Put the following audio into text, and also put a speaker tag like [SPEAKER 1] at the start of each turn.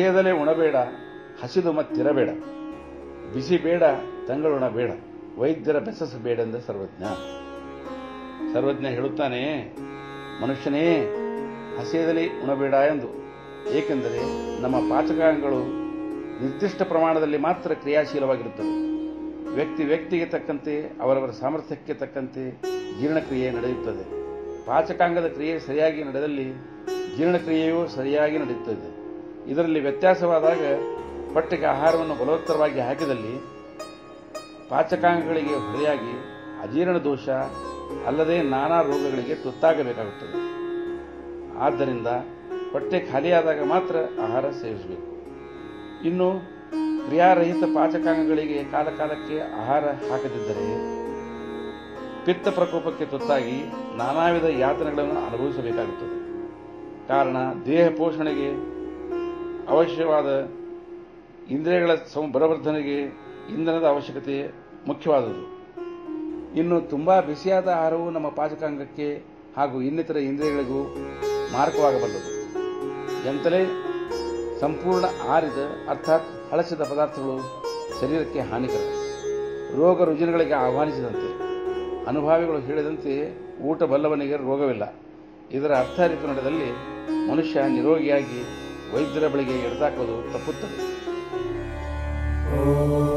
[SPEAKER 1] ಹಸಿಯದಲೇ ಉಣಬೇಡ, ಹಸಿದು ಮತ್ತಿರಬೇಡ, ಬಿಸಿ ಬೇಡ, ತಂಗಳುಣ ಬೇಡ, ವೈದ್ಯರ ಬೆಸಸಬೇಡೆಂದ ಸರ್ವಜ್ಞ. ಸರ್ವಜ್ಞ ಹೇಳುತ್ತಾನೆ, ಮನುಷ್ಯನೇ ಹಸಿಯದಲ್ಲಿ ಉಣಬೇಡ ಎಂದು. ಏಕೆಂದರೆ ನಮ್ಮ ಪಾಚಕಾಂಗಗಳು ನಿರ್ದಿಷ್ಟ ಪ್ರಮಾಣದಲ್ಲಿ ಮಾತ್ರ ಕ್ರಿಯಾಶೀಲವಾಗಿರುತ್ತವೆ. ವ್ಯಕ್ತಿಗೆ ತಕ್ಕಂತೆ, ಅವರವರ ಸಾಮರ್ಥ್ಯಕ್ಕೆ ತಕ್ಕಂತೆ ಜೀರ್ಣಕ್ರಿಯೆ ನಡೆಯುತ್ತದೆ. ಪಾಚಕಾಂಗದ ಕ್ರಿಯೆ ಸರಿಯಾಗಿ ನಡೆದಲ್ಲಿ ಜೀರ್ಣಕ್ರಿಯೆಯೂ ಸರಿಯಾಗಿ ನಡೆಯುತ್ತದೆ. ಇದರಲ್ಲಿ ವ್ಯತ್ಯಾಸವಾದಾಗ ಹೊಟ್ಟೆಗೆ ಆಹಾರವನ್ನು ಬಲವತ್ತರವಾಗಿ ಹಾಕಿದಲ್ಲಿ ಪಾಚಕಾಂಗಗಳಿಗೆ ಹೊರೆಯಾಗಿ ಅಜೀರ್ಣ ದೋಷ ಅಲ್ಲದೆ ನಾನಾ ರೋಗಗಳಿಗೆ ತುತ್ತಾಗಬೇಕಾಗುತ್ತದೆ. ಆದ್ದರಿಂದ ಹೊಟ್ಟೆ ಖಾಲಿಯಾದಾಗ ಮಾತ್ರ ಆಹಾರ ಸೇವಿಸಬೇಕು. ಇನ್ನು ಕ್ರಿಯಾರಹಿತ ಪಾಚಕಾಂಗಗಳಿಗೆ ಕಾಲಕಾಲಕ್ಕೆ ಆಹಾರ ಹಾಕದಿದ್ದರೆ ಪಿತ್ತ ಪ್ರಕೋಪಕ್ಕೆ ತುತ್ತಾಗಿ ನಾನಾ ವಿಧ ಯಾತನೆಗಳನ್ನು ಅನುಭವಿಸಬೇಕಾಗುತ್ತದೆ. ಕಾರಣ ದೇಹ ಪೋಷಣೆಗೆ ಅವಶ್ಯವಾದ ಇಂದ್ರಿಯಗಳ ಬಲವರ್ಧನೆಗೆ ಇಂಧನದ ಅವಶ್ಯಕತೆ ಮುಖ್ಯವಾದುದು. ಇನ್ನು ತುಂಬಾ ಬಿಸಿಯಾದ ಆಹಾರವು ನಮ್ಮ ಪಾಚಕಾಂಗಕ್ಕೆ ಹಾಗೂ ಇನ್ನಿತರ ಇಂದ್ರಿಯಗಳಿಗೂ ಮಾರಕವಾಗಬಲ್ಲದು. ಎಂತಲೇ ಸಂಪೂರ್ಣ ಆರಿದ ಅರ್ಥಾತ್ ಹಳಸಿದ ಪದಾರ್ಥಗಳು ಶರೀರಕ್ಕೆ ಹಾನಿಕರ, ರೋಗ ರುಜಿನಗಳಿಗೆ ಆಹ್ವಾನಿಸಿದಂತೆ. ಅನುಭಾವಿಗಳು ಹೇಳಿದಂತೆ ಊಟ ಬಲ್ಲವನಿಗೆ ರೋಗವಿಲ್ಲ. ಇದರ ಅರ್ಥ ಅರಿತು ನಡೆದಲ್ಲಿ ಮನುಷ್ಯ ನಿರೋಗಿಯಾಗಿ ವೈದ್ಯರ ಬಳಿಗೆ ಎಡೆದಾಕುವುದು ತಪ್ಪುತ್ತದೆ.